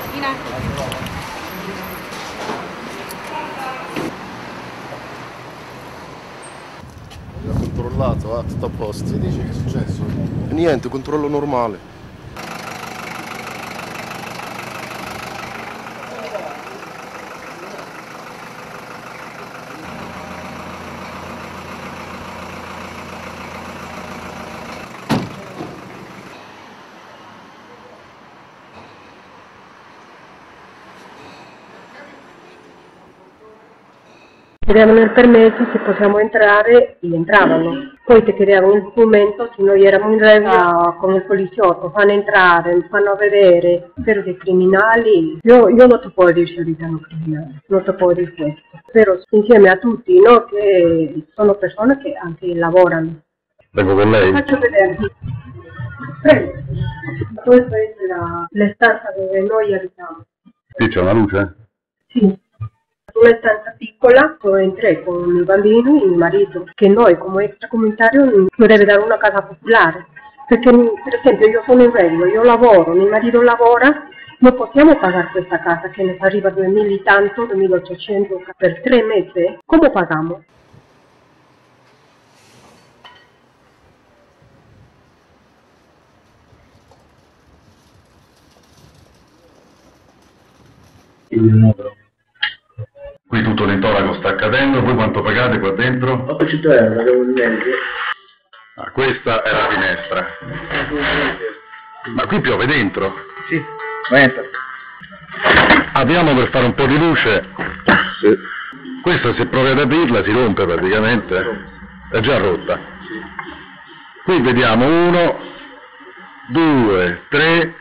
In atto. Ho controllato, tutto a posto. Si dice che è successo? Niente, controllo normale. Chiedevano il permesso se possiamo entrare e entravano. Poi ti chiedevano il documento se noi eravamo in regola con il poliziotto, fanno entrare, mi fanno vedere, però dei criminali, io non ti può dire che siano criminali, non ti può dire questo. Però insieme a tutti, no, che sono persone che anche lavorano. Vengo con lei? Faccio vedere. Prego. Questa è la stanza dove noi abitiamo. Qui c'è una luce? Sì. Una stanza piccola dove entré con i bambini e il marito, che noi come extracomunitario non deve dare una casa popolare, perché per esempio io sono in regola, io lavoro, mio marito lavora, non possiamo pagare questa casa che ne arriva 2000 e tanto, 2800 per 3 mesi, come paghiamo? Qui tutto l'intonaco sta accadendo, voi quanto pagate qua dentro? 800 euro, devo dire. Ah, questa è la finestra. Ma qui piove dentro? Sì, entra. Apriamo per fare un po' di luce. Sì. Questa se provi ad aprirla si rompe praticamente. È già rotta. Qui vediamo 1, 2, 3,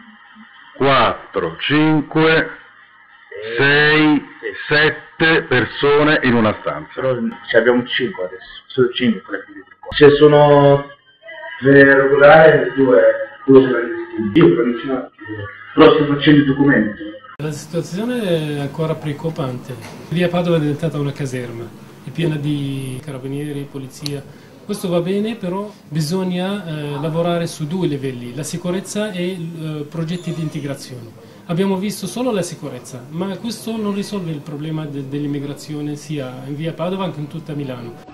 4, 5, 6, 7 persone in una stanza. Però abbiamo 5 adesso, solo 5 se sono regolari, 2 clandestini. Io clandestino, però sto facendo i documenti. La situazione è ancora preoccupante. Via Padova è diventata una caserma, è piena di carabinieri, polizia. Questo va bene, però bisogna lavorare su 2 livelli, la sicurezza e progetti di integrazione. Abbiamo visto solo la sicurezza, ma questo non risolve il problema dell'immigrazione sia in via Padova che in tutta Milano.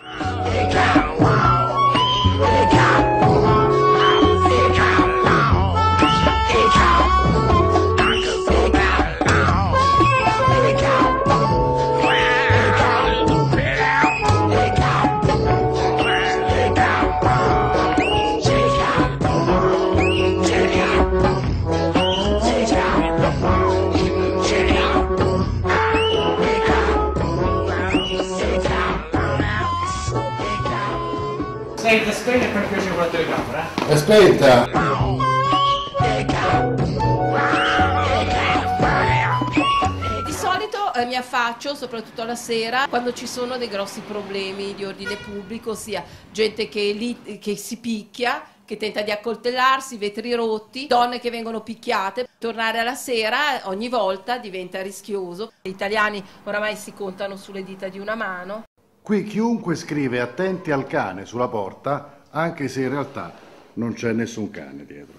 Senti, spegni perché c'è una telecamera. Aspetta! Di solito mi affaccio, soprattutto la sera, quando ci sono dei grossi problemi di ordine pubblico, ossia gente che si picchia, che tenta di accoltellarsi, vetri rotti, donne che vengono picchiate. Tornare alla sera ogni volta diventa rischioso. Gli italiani oramai si contano sulle dita di una mano. Qui chiunque scrive attenti al cane sulla porta, anche se in realtà non c'è nessun cane dietro.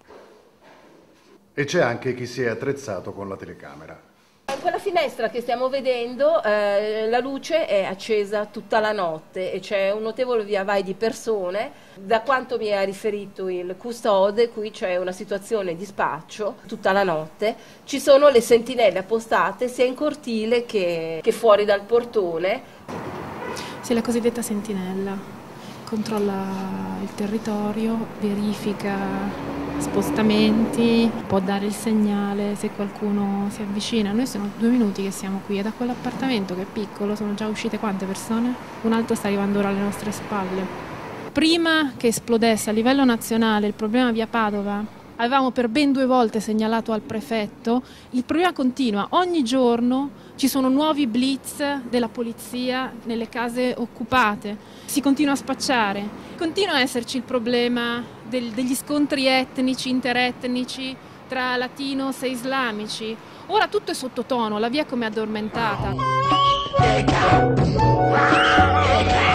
E c'è anche chi si è attrezzato con la telecamera. In quella finestra che stiamo vedendo la luce è accesa tutta la notte e c'è un notevole via vai di persone. Da quanto mi ha riferito il custode, qui c'è una situazione di spaccio tutta la notte. Ci sono le sentinelle appostate sia in cortile che fuori dal portone. Sì, la cosiddetta sentinella, controlla il territorio, verifica spostamenti, può dare il segnale se qualcuno si avvicina. Noi sono 2 minuti che siamo qui e da quell'appartamento che è piccolo sono già uscite quante persone? Un altro sta arrivando ora alle nostre spalle. Prima che esplodesse a livello nazionale il problema via Padova, avevamo per ben 2 volte segnalato al prefetto, il problema continua, ogni giorno ci sono nuovi blitz della polizia nelle case occupate, si continua a spacciare, continua a esserci il problema degli scontri etnici, interetnici tra latinos e islamici. Ora tutto è sottotono, la via come addormentata.